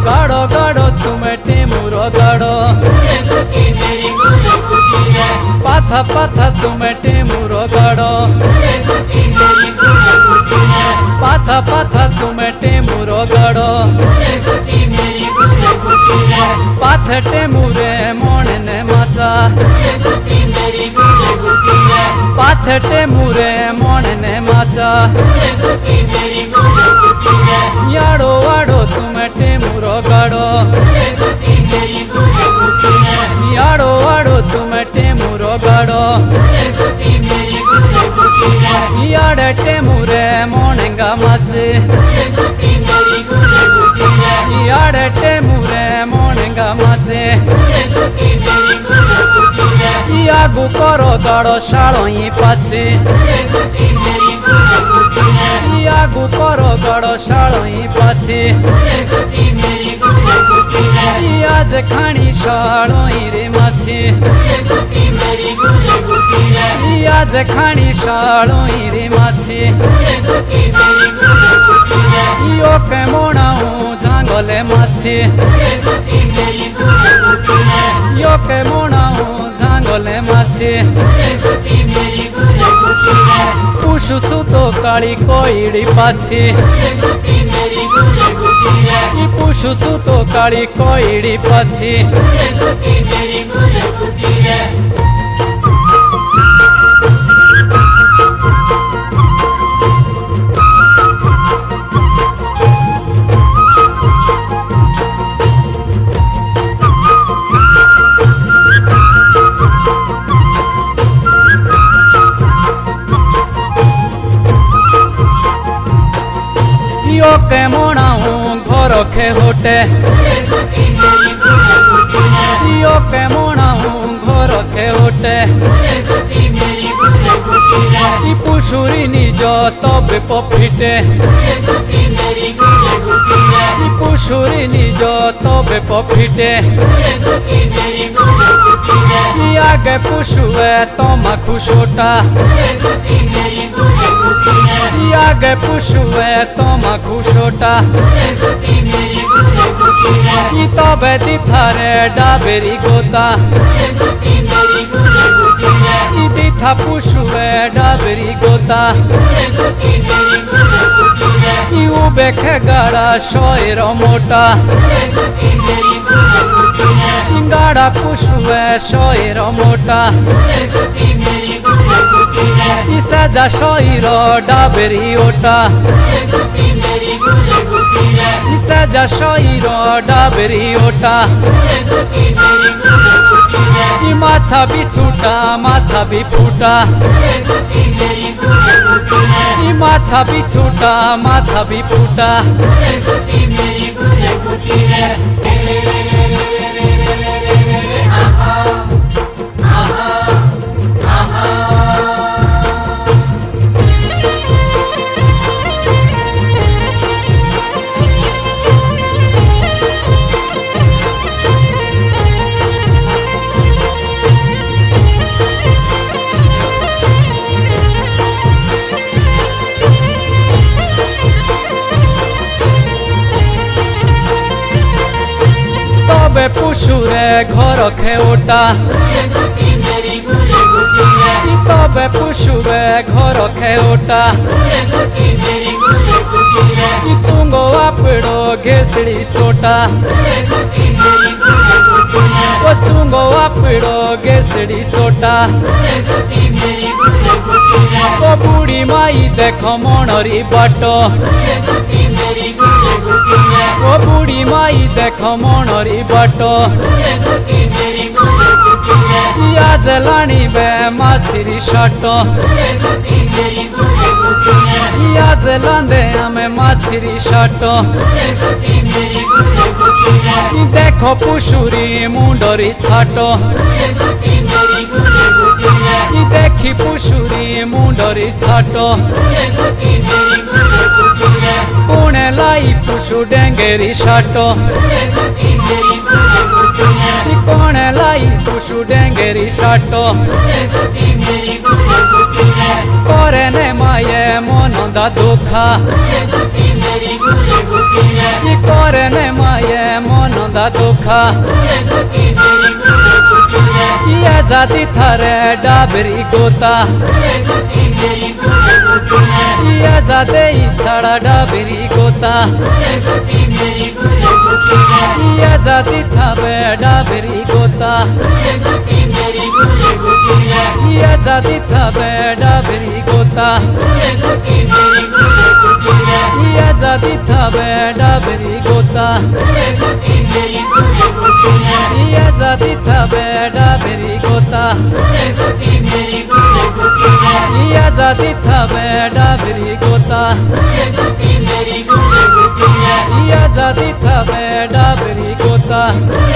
गाड़ो गाड़ो तुम्हें टेमुरो गाड़ो पाथा पाथा तुम्हें टेमुरो गाड़ो पाथा पाथा तुम्हें टेमुरो गाड़ो पाथे टेमुरे मोने माचा पाथे टेमुरे मोने माचा याड़ो वाड़ो तुम्हें टेमुरो गाड़ो याड़ो वाड़ो तुम्हें टेमुरो गाड़ो याड़े टेमुरे मोनेगा माचे याड़े टेमुरे मोनेगा माचे यागु करो गाड़ो शालो ही पाछे यागु करो गाड़ो शालो ही पाछे आज खानी शालो ही रे माछे आज खानी शालो ही रे माछे यो के मोणाऊ जांगले माछे यो के मोणाऊ जांगले माछे पुषु सुतो काली कोईड़ी पाछे पुषु सुतो काली कोईड़ी पाछे यो के मोणाऊ घर खे होटे यो के मोणाऊ घर खे होटे पुषुरी निज तबे पफिटे पुषुरी निज तबे पफिटे आगे पुषुए तमा खुशोटा आगे पुषुए तमा खुशोटा तबे दिथारे डाबेरी गोता दिथा पुषुए डाबेरी गोता बेखे गाड़ा शोर मोटा गाड़ा पुषुए शोर मोटा सजा शोर डाबेरी ओटा सजा शोर डाबेरी ओटा माथा भी छूटा माथा भी फूटा माथा भी छूटा माथा भी फूटा तबे पुषुरे घर खेउटा तबे पुषुरे घर खेउटा तुंगो आपड़ो घेसड़ी सोटा तुंगो आपड़ो घेसड़ी सोटा बुढ़ी माई देखो मनरी बाटो बुढ़ी माई देखो मनरी बाटो आज लाणी बे माछरी शाटो आज लांदे हमें माछरी शाटो देखो पुषुरी मुंडरी छाटो देखी पुषुरी मुंडरी छाटो कोणे लाई पुषु डेंगेरी शाटो कोणे लाई पुषु डेंगेरी शाटो करे ने माये मनंदा दुखा करे ने माये सा धोखा या जाती थारे डाबरी गोता या जाते साड़ा डाबरी गोता या जाती था डाबरी गोता या जाती था डाबरी गोता या जाती था डाबरी गोता या जाती था डाबरी गोता या जाती था डाबरी गोता या जाती था डाबरी गोता।